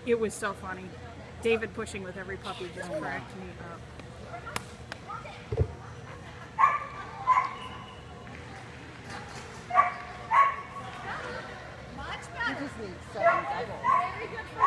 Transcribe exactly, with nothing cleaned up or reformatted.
It was so funny. David pushing with every puppy just cracked me up. You just need seven doubles.